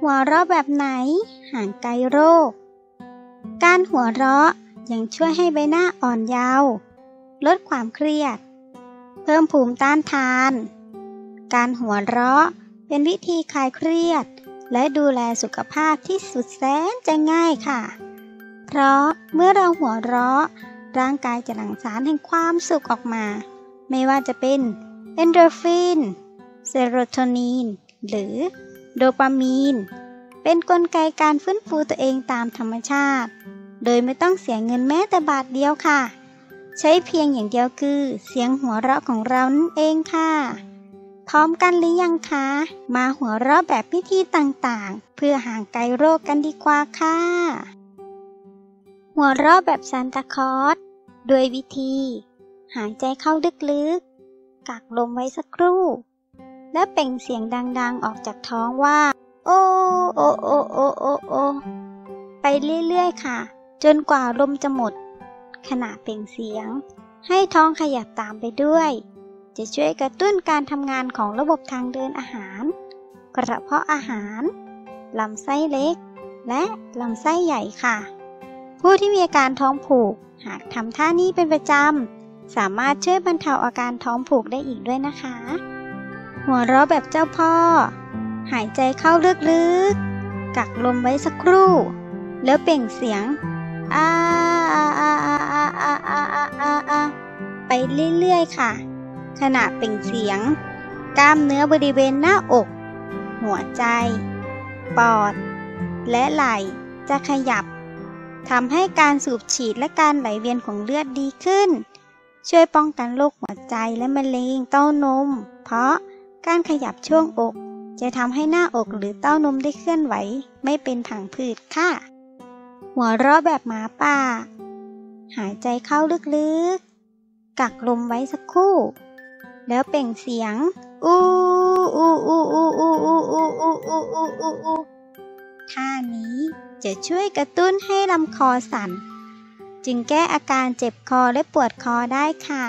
หัวเราะแบบไหนห่างไกลโรคการหัวเราะยังช่วยให้ใบหน้าอ่อนเยาว์ลดความเครียดเพิ่มภูมิต้านทานการหัวเราะเป็นวิธีคลายเครียดและดูแลสุขภาพที่สุดแสนจะง่ายค่ะเพราะเมื่อเราหัวเราะร่างกายจะหลั่งสารแห่งความสุขออกมาไม่ว่าจะเป็นเอนโดรฟินเซโรโทนินหรือโดปามีนเป็นกลไกการฟื้นฟูตัวเองตามธรรมชาติโดยไม่ต้องเสียเงินแม้แต่บาทเดียวค่ะใช้เพียงอย่างเดียวคือเสียงหัวเราะของเรานั่นเองค่ะพร้อมกันหรือยังคะมาหัวเราะแบบพิธีต่างๆเพื่อห่างไกลโรคกันดีกว่าค่ะหัวเราะแบบซานตาคลอสด้วยวิธีหายใจเข้าลึกๆกักลมไว้สักครู่และเปล่งเสียงดังๆออกจากท้องว่าโอโอโอโอโอโอไปเรื่อยๆค่ะจนกว่าลมจะหมดขณะเปล่งเสียงให้ท้องขยับตามไปด้วยจะช่วยกระตุ้นการทำงานของระบบทางเดินอาหารกระเพาะอาหารลำไส้เล็กและลำไส้ใหญ่ค่ะผู้ที่มีอาการท้องผูกหากทำท่านี้เป็นประจำสามารถช่วยบรรเทาอาการท้องผูกได้อีกด้วยนะคะหัวเราะแบบเจ้าพ่อหายใจเข้าลึกๆกักลมไว้สักครู่แล้วเปล่งเสียงอาไปเรื่อยๆค่ะขณะเปล่งเสียงกล้ามเนื้อบริเวณหน้าอกหัวใจปอดและไหล่จะขยับทำให้การสูบฉีดและการไหลเวียนของเลือดดีขึ้นช่วยป้องกันโรคหัวใจและมะเร็งเต้านมเพราะการขยับช่วงอกจะทำให้หน้าอกหรือเต้านมได้เคลื่อนไหวไม่เป็นผังผืดค่ะหัวเราะแบบหมาป่าหายใจเข้าลึกๆกักลมไว้สักครู่แล้วเปล่งเสียงอูอูอูอูอูอูอูอูอูอูอูอูท่านี้จะช่วยกระตุ้นให้ลำคอสั่นจึงแก้อาการเจ็บคอและปวดคอได้ค่ะ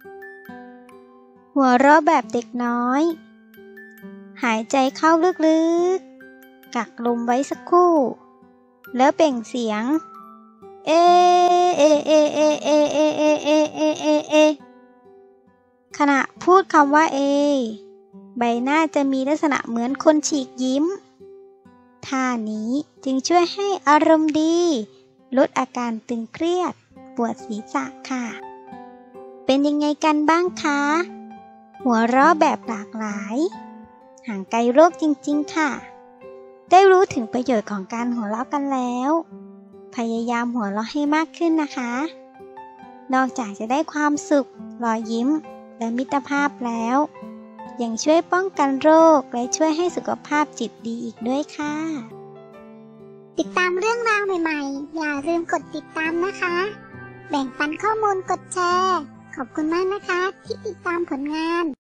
หัวเราะแบบเด็กน้อยหายใจเข้าลึกๆกักลมไว้สักครู่แล้วเปล่งเสียงเอเอเอเอเอเอเอเอเอเอเอขณะพูดคำว่าเอใบหน้าจะมีลักษณะเหมือนคนฉีกยิ้มท่านี้จึงช่วยให้อารมณ์ดีลดอาการตึงเครียดปวดศีรษะค่ะเป็นยังไงกันบ้างคะหัวเราะแบบหลากหลายห่างไกลโรคจริงๆค่ะได้รู้ถึงประโยชน์ของการหัวเราะกันแล้วพยายามหัวเราะให้มากขึ้นนะคะนอกจากจะได้ความสุขรอยยิ้มและมิตรภาพแล้วยังช่วยป้องกันโรคและช่วยให้สุขภาพจิตดีอีกด้วยค่ะติดตามเรื่องราวใหม่ๆอย่าลืมกดติดตามนะคะแบ่งปันข้อมูลกดแชร์ขอบคุณมากนะคะที่ติดตามผลงาน